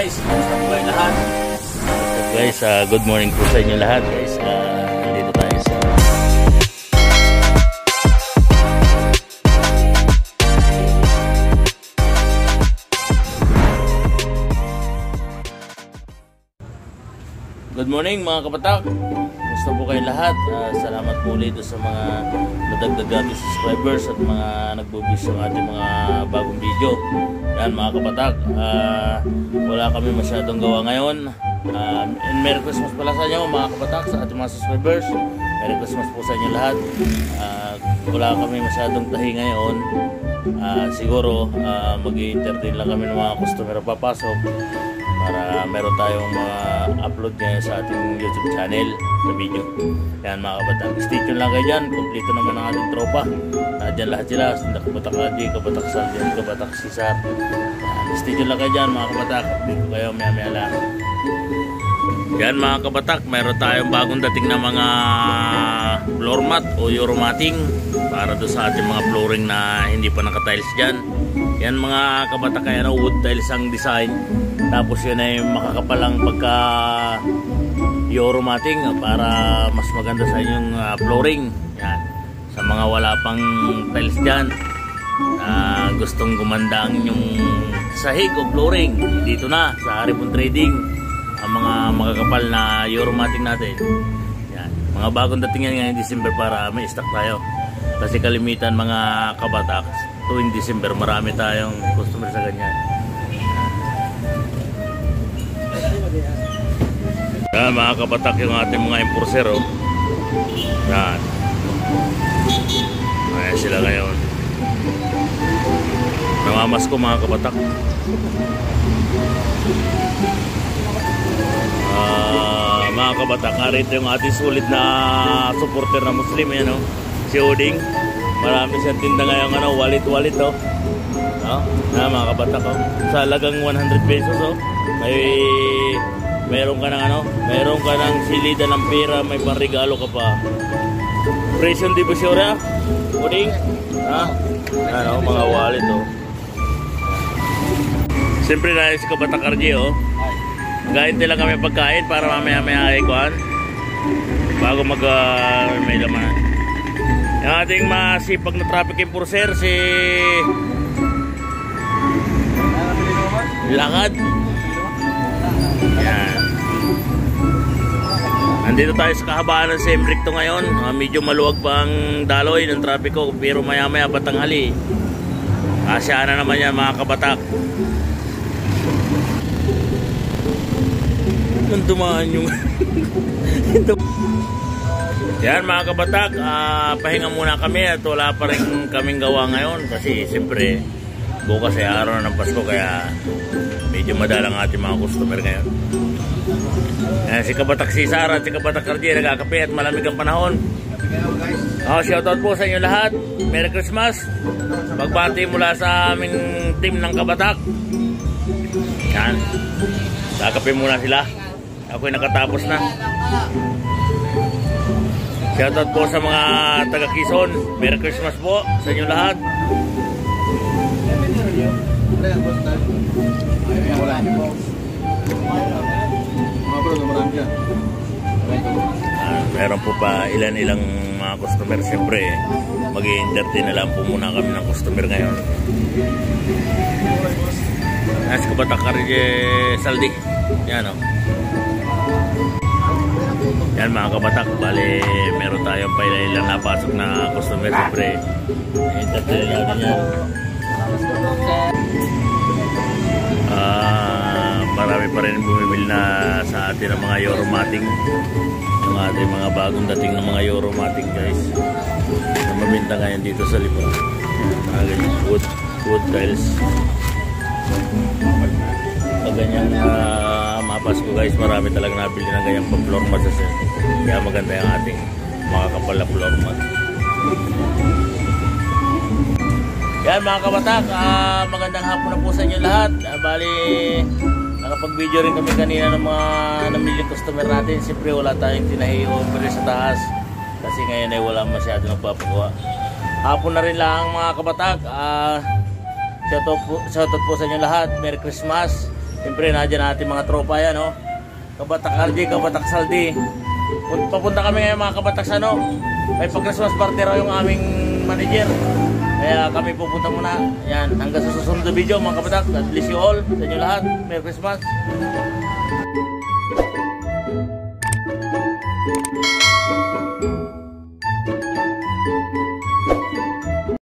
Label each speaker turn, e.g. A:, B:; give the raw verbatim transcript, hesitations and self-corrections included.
A: guys, kumusta po kayo lahat? Guys, uh, good morning po sa inyo lahat guys. Uh, nandito tayo sa good morning mga kapatak. Kumusta po kayo lahat? Uh, salamat po ulit sa mga nadagdagan natin subscribers at mga nagbubis ng ating mga bagong video. Yan mga kapatak, uh, wala kami masyadong gawa ngayon. uh, and Merry Christmas pala sa inyo mga kapatak, sa ating mga subscribers. Merry Christmas po sa inyo lahat. uh, Wala kami masyadong tahi ngayon. uh, Siguro uh, mag-i-entertain lang kami ng mga customer na papasok para meron tayong mga upload ngayon sa ating YouTube channel na video. Yan mga kabatak, stay tuned lang kayo dyan. Kompleto naman ang ating tropa. Nandiyan lahat sila, Kabatak Adi, Kabatak Saldian, Kabatak Cesar. Yan, stay tuned lang kayo dyan mga kabatak. Dito kayo maya maya lang. Yan mga kabatak, meron tayong bagong dating na mga floor mat o Euromating para doon sa ating mga flooring na hindi pa nakatiles dyan. Yan mga kabatak, kaya na wood tiles ang design. Tapos yun ay makakapalang pagka Euromating para mas maganda sa inyong uh, flooring. Yan. Sa mga wala pang tiles dyan, uh, gustong gumanda ang inyong sahig o flooring, dito na sa Haripon Trading ang mga makakapal na Euromating natin. Yan. Mga bagong dating yan ngayong December para may stock tayo. Kasi kalimitan mga kabatak, tuwing December marami tayong customer sa ganyan. Yan mga kabatak, yung ating mga enforcer oh. Yan. Ayan sila ngayon. Namamas ko mga kabatak. uh, Mga kabatak, arito yung ating sulit na supporter na Muslim. Yan oh, si Oding. Marami siyang tinda ngayon ano, wallet-wallet oh. No? Na mga kabatak oh. Sa halagang one hundred pesos oh. May meron ka ng ano, meron ka ng silida ng pera, may panregalo ka pa. Presyon di ba siya? Oding? Ha? Ano, mga wallet oh. Siyempre na si Kabatak R J oh. Magahintay lang kami pagkain para mamaya-maya ay kuhan bago mag uh, may laman. Yung ating masipag na traffic enforcer si Lakad. Yan. Nandito tayo sa kahabaan ng Sembricto ngayon. uh, Medyo maluwag pa ang daloy ng trapiko, pero maya maya batanghali kasya na naman yan mga kabatak. Nang dumaan yung yan mga kabatak, uh, pahinga muna kami at wala pa rin kaming gawa ngayon kasi siyempre bukas ay araw ng Pasko, kaya medyo madalang ating mga customer ngayon. Yan, si Kabatak Cesar at si Kabatak R J nagkakape at malamig ang panahon. Oh, shoutout po sa inyo lahat. Merry Christmas. Magbati mula sa aming team ng Kabatak. Yan, kakape muna sila. Ako'y nakatapos na. Shoutout po sa mga taga Quezon. Merry Christmas po sa inyo lahat. Uh, meron po pa ilan-ilang mga customer. Siyempre mag-i-entertain na lang po muna kami ng customer ngayon. Nasa Kabatak R J Saldi. Yan o oh. Yan mga kabatak, bali meron tayong pa ilang napasok na customer. Siyempre i-entertain natin yan. Uh, marami pa rin bumibili na sa atin ng mga Euromating, yung ating mga bagong dating ng mga Euromating guys na mabinta ngayon dito sa Lipa. Mga ganyan wood, wood tiles. Pag ganyan uh, mapasko guys, marami talagang nabili ng ganyang pang floor mat sa set. Kaya maganda yung ating makakapal na floor mat. Yan mga kabatak, uh, magandang hapon na po sa inyo lahat. uh, Bali nakapag-video rin kami kanina ng mga namili customer natin. Siyempre wala tayong tinahi o sa taas kasi ngayon ay wala masyado nagpapagawa. Hapon na rin lang mga kabatak. uh, Shoutout po, shoutout po sa inyo lahat. Merry Christmas. Siyempre, nandiyan natin mga tropa yan, no? Kabatak R J, Kabatak Saldi. Papunta kami ngayon mga kabatak sa ano. May pag-Christmas party raw yung aming manager. Kaya kami pupunta muna. Yan, hanggang sa susunod na video mga kabatak. God bless you all. Sa inyo lahat. Merry Christmas.